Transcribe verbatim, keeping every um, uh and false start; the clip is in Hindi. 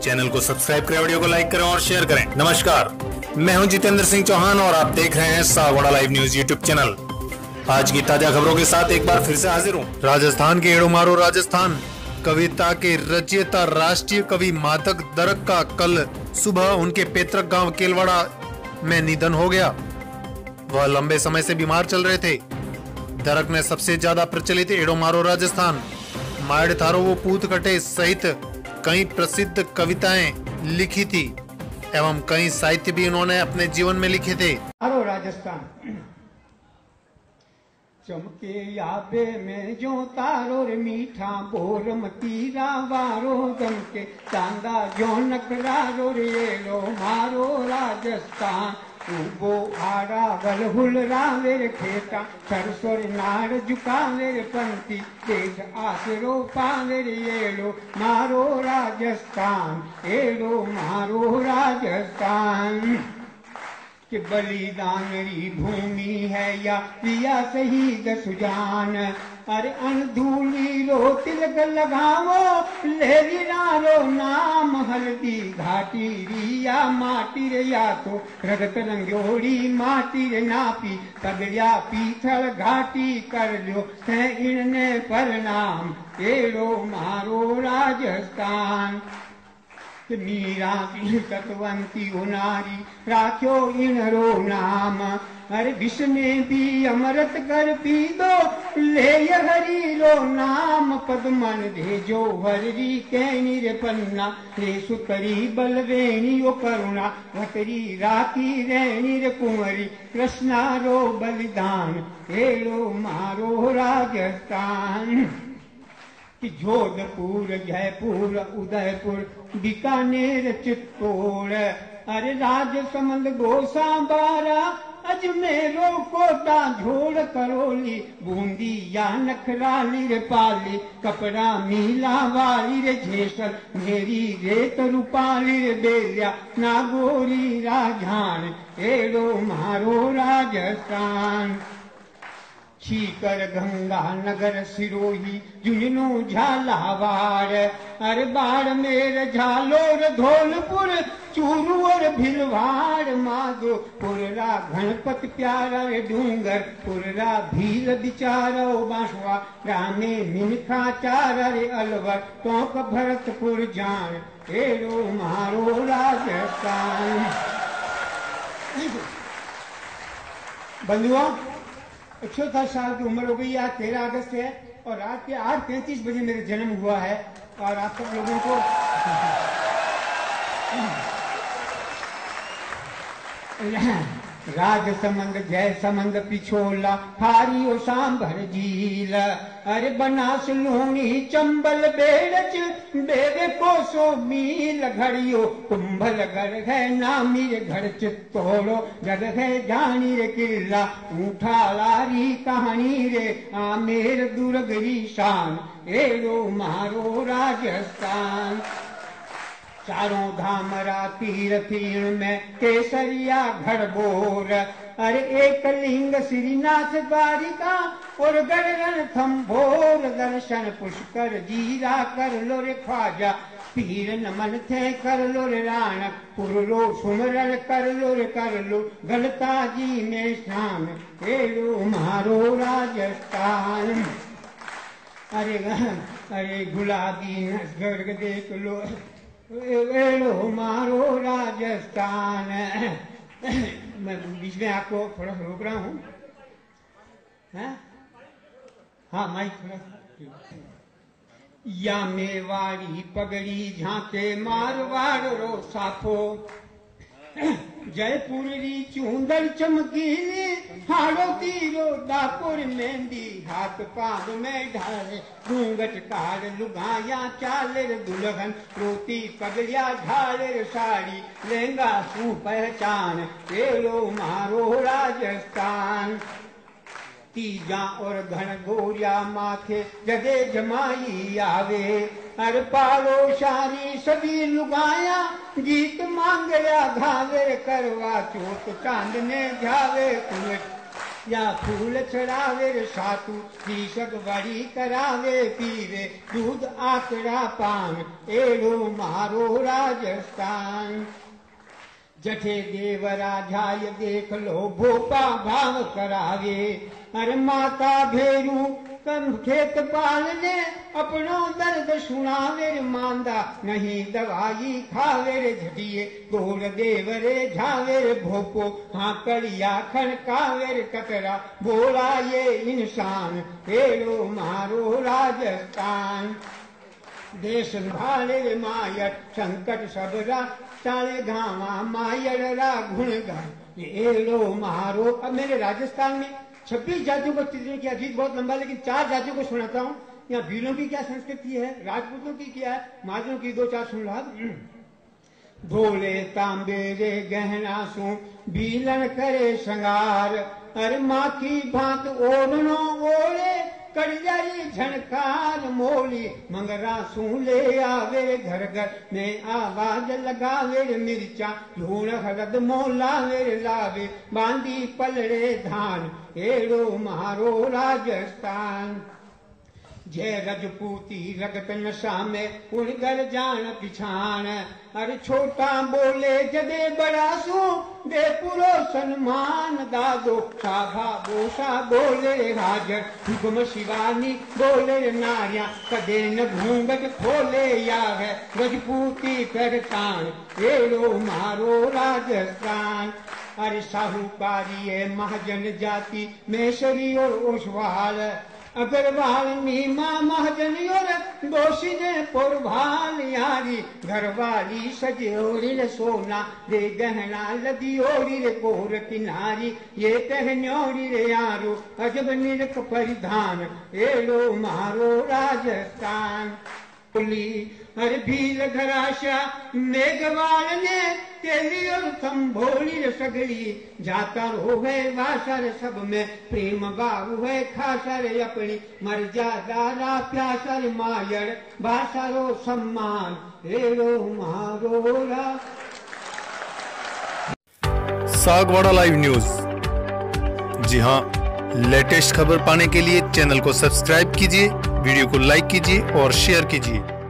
चैनल को सब्सक्राइब करें, वीडियो को लाइक करें और शेयर करें। नमस्कार, मैं हूं जितेंद्र सिंह चौहान और आप देख रहे हैं Sagwara live news YouTube channel. आज की ताजा खबरों के साथ एक बार फिर से हाजिर हूं। राजस्थान के एड़ोमारो राजस्थान कविता के रचयिता राष्ट्रीय कवि माधव दरक का कल सुबह उनके पैतृक गांव केलवाड़ा में निधन हो गया। वह लंबे समय से बीमार चल रहे थे। दरक ने सबसे ज्यादा प्रचलित एड़ोमारो राजस्थान, माड़ थारो वो पूत कटे सहित कई प्रसिद्ध कविताएं लिखी थी एवं कई साहित्य भी उन्होंने अपने जीवन में लिखे थे। अरो राजस्थान चमके याबे में जो तारो रे मीठा बोर मतीरा वारो दमके चांदा जो नकरारो रे लो मारो राजस्थान उबो आरा गलहुल रावेर खेता सरसोर नार झुकावेर पंथी देश आसरो पावेर येलो मारो राजस्थान येलो मारो राजस्थान कि बलिदान री भूमि है या पिया शहीद सुजान। अरे अनधूली रो तिलक लगावो लेरी रो नाम हल्दी घाटी रिया माटी रे या तो रगत रंगोड़ी माटी रे नापी तगड़िया पीथल घाटी कर लो है इनने प्रणाम एड़ो मारो राजस्थान। मीरा की तत्वंती उनारी राख्यो इनरो नाम। अरे विष में भी अमृत कर पी दो ले हरी रो नाम पद्मन भेजो हरी कहनी रे पन्ना रे सुतरी बलवेणी ओ करुणा भतरी राखी रहनी रे कुंवरी कृष्णा रो बलिदान एड़ो मारो राजस्थान। कि जोधपुर जयपुर उदयपुर बीकानेर चित्तौड़ अरे राजसमंद गोसाबारा अजमेरो कोटा झोड़ करौली बूंदी या नखराली रे पाली कपड़ा मीला वाली रे झेसर मेरी रेत रूपाली रे बेलिया नागोरी राजान एड़ो मारो राजस्थान। छीकर गंगा नगर सिरोही झुंझुनू झालावाड़ अरे बाड़मेर झालोर धौलपुर चूरू और भिलवाड़ माधोपुर रा गणपत प्यारा रे डूंगर पुररा भील बिचारा बांसवा रामे मिनखा चारा रे अलवर टोंक भरतपुर जान एड़ो मारो राजस्थान। बंधुओं, इकसठ साल की उम्र हो गई। आज तेरह अगस्त है और रात के आठ तैंतीस बजे मेरा जन्म हुआ है और आप सब लोगों को राजसमंद जय समंद पिछोला हारियो सांभर झील अरे बनास लूणी चंबल बेड़च बेरे कोसो मील घड़ियो कुंभल गढ़ है नामी रे घर चित्तौड़ो जग है जानी रे किला ऊठा लारी कहानी रे आमेर दुर्गरी शान एड़ो मारो राजस्थान। चारों धाम रा तीर्थीण में केसरिया घड़बोर अरे एक लिंग श्रीनाथ द्वारिका और गढ़ थम्भोर दर्शन पुष्कर जीरा कर लो रे ख्वाजा पीर नमन थे कर लो रे राण पुरो सुमरन कर लो रे कर लो गलता जी में स्नान एड़ो मारो राजस्थान। अरे अरे गुलाबी गर्ग देख लो एड़ो मारो राजस्थान। मैं बीच में आपको थोड़ा रोक रहा हूँ। हाँ माइक थोड़ा। या मेवाड़ी पगड़ी झांके मारवाड़ रो साफो जयपुर री चूंदर चमकीली हाड़ो तीरो दापुर मेहंदी हाथ पाव में ढाले घूंघट कार लुगाया चाले दुल्हन रोती पगड़िया ढाले साड़ी लहंगा सू पहचान एड़ो मारो राजस्थान। तीजा और घन गोरिया माथे जगे जमाई आवे अर पारो शारी सभी लुगाया गीत मांगया घावे करवा चौथ चांद ने जावे कुलट या फूल चढ़ावे रे सातू तीसक बड़ी करावे पीवे दूध आकड़ा पान एड़ो मारो राजस्थान। जठे देव राजाय देख लो भोपा भाव करावे अरे माता भेरू कम खेत पालने अपनो दर्द सुनावे रे मांदा नहीं दवाई खावे रे झटिए गोल देव रे झावे रे भोपो हाँ कड़िया खड़कावे रे कतरा बोला ये इंसान एड़ो मारो राजस्थान। देश भाले रे मायर संकट सबरा चाले घावा मायर रा गुण गाय एड़ो मारो। अब मेरे राजस्थान में छब्बीस जातियों को चित्रण किया, गीत बहुत लंबा लेकिन चार जातियों को सुनाता हूँ। यहाँ भीलों की क्या संस्कृति है, राजपूतों की क्या है, महाजनों की दो चार सुन रहा। भोले तांबे रे गहना सु भीलन करे श्रृंगार अरे माँ की भांत ओढ़नो ओढ़े कड़ियाई झनकार मोली मंगरा सू ले आवे घर घर में आवाज लगावे रे मिर्चा धूण हरद मोलावे रे लावे बांधी पलड़े धान एड़ो मारो राजस्थान। जय रजपूती रगत नशा में उड़गर जान पिछाण अरे छोटा बोले जदे बड़ा सू दे पुरो सन्मान दादो साभा बोसा बोले हाजर हुक्म शिवानी बोले नारिया कदे न घूंघट खोले या है रजपूती करतान एड़ो मारो राजस्थान। अरे साहूकारी है महाजन जाति मेसरी और ओसवाल अग्रवाल नीमा महाजन और दोषी ने पुरभाल यारी घरवाली सजोरी रे सोना रे गहना लदी ओरी रे कोर किनारी ये पहन्योरी रे यारो अजब निरख परिधान एड़ो मारो राजस्थान। अरे भील घराशा मेघवाल ने तेली और संभोली रे सगड़ी जाता रो है वासर सब में प्रेम बाबू है खासा रे अपनी मर्यादा रा प्यासा रे मायर भाषा रो सम्मान एड़ो मारो रा। सागवाड़ा लाइव न्यूज, जी हाँ, लेटेस्ट खबर पाने के लिए चैनल को सब्सक्राइब कीजिए, वीडियो को लाइक कीजिए और शेयर कीजिए।